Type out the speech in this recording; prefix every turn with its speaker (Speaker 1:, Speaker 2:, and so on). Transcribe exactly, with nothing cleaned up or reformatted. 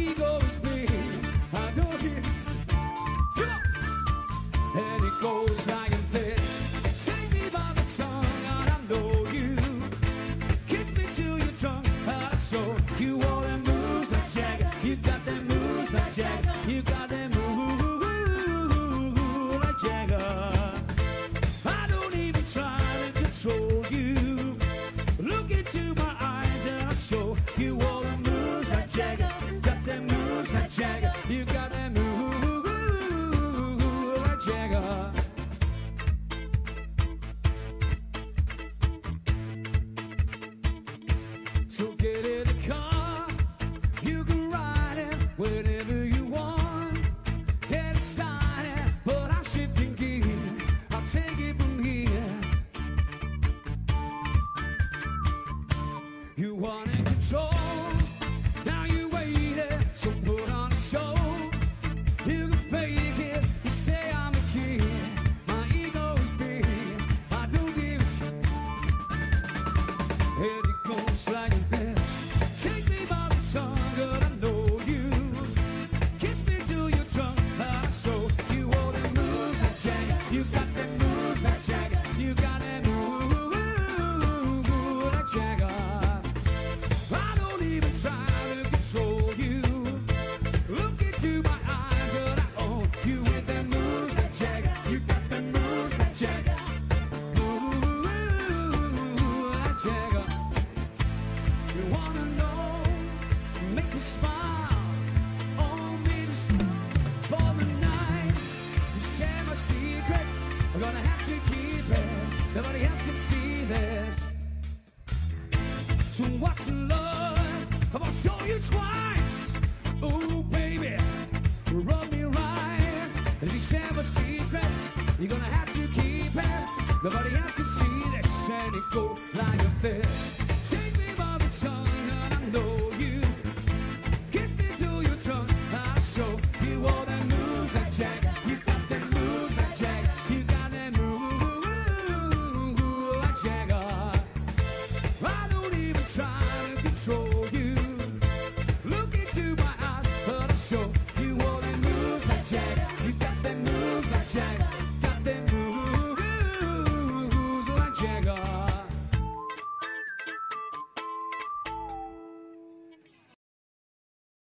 Speaker 1: ego is big. I don't get come on. And it goes like this. Take me by the tongue and I know you. Kiss me till you're drunk out of soul. You all them moves like Jagger. You got them moves like Jagger. You got them moves like Jagger. I don't even try to control you. Look into my eyes and I'll show you all the moves like Jagger. Got them moves like Jagger. You got them moves like Jagger. So get in the car, you can ride it whenever you want. Get excited, but I'm shifting gear. I'll take it from here. You want in control, now you waited, so put on a show. You can fake it, you say I'm a kid. My ego is big, I don't give a shit. And it goes like this. Take me by the tongue, girl, I know you. Kiss me till you're drunk, I show you all the moves like Jagger. You got them moves like Jagger. You got them moves like Jagger. I don't even try to control you. Look into my eyes and I own you with them moves like Jagger. You got them moves like Jagger. Moves like Jagger. You wanna know, make me smile, oh, me to smile for the night. You share my secret, I'm gonna have to keep it. Nobody else can see this. So what's the love? I'm gonna show you twice. Ooh, baby, rub me right. And if you share my secret, you're gonna have to keep it. Nobody else can see this. And it goes like this. Take me by the tongue.